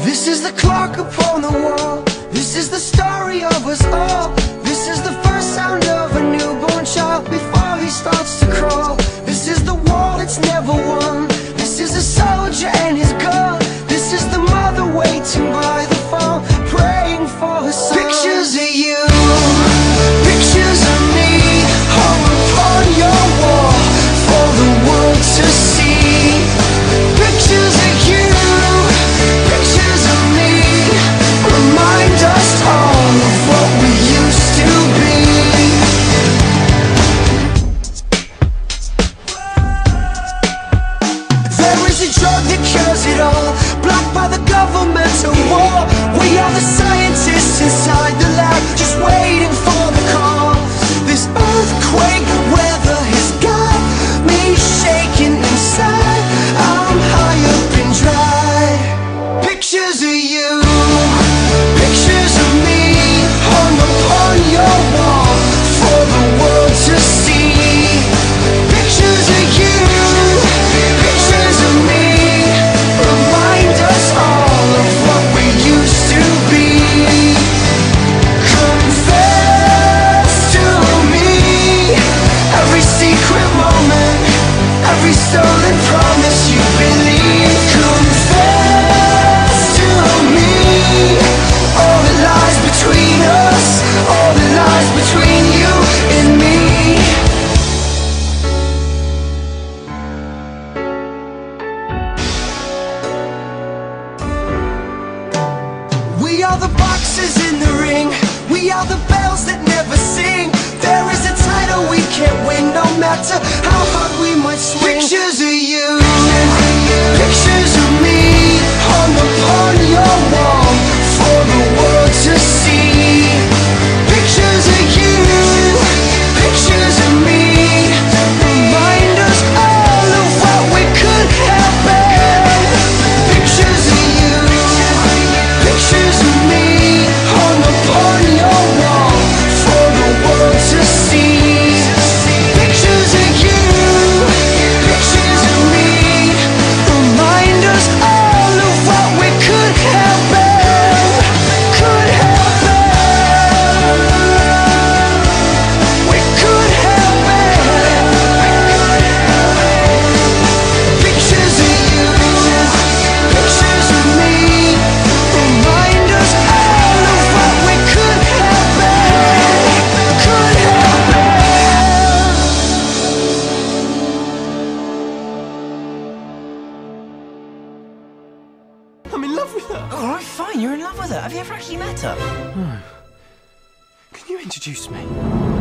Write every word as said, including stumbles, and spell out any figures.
This is the clock upon the wall. This is the story of us all. This is the first sound of a newborn child before he starts to crawl. This is the war that's never won. This is a soldier and his gun. This is the mother waiting by the phone, praying for her son. Pictures of you, pictures of me, hung upon your wall for the world to see. Pictures of you, pictures of me, remind us all of what we used to be. There is a drug that cures it all, blocked by the governmental war. We are the scientists inside the lab, just waiting for the call. This earthquake weather has got me shaking inside. I'm high up and dry. Pictures of you, pictures of me, hung upon your wall for the world to see. Pictures of you, pictures of me, remind us all of what we used to be. Confess to me every secret moment, every stolen promise you believe. Confess to me all the lies between us, all the lies between you and me. We are the boxes in the ring, we are the bells that never sing. There is a title we can't win, no matter how hard we might swing. Pictures of you, pictures of me, hung upon your wall for the world to see. Pictures of you, pictures of me, remind us all of what we could have been. Pictures of you, pictures of me, hung upon your wall for the world to see. Pictures of you, pictures of me, remind us all of what we could have been, could have been, we could have been. Pictures of you, pictures of me, remind us all of what we could have been, could have been. I'm in love with her. Alright, fine, you're in love with her. Have you ever actually met her? Can you introduce me?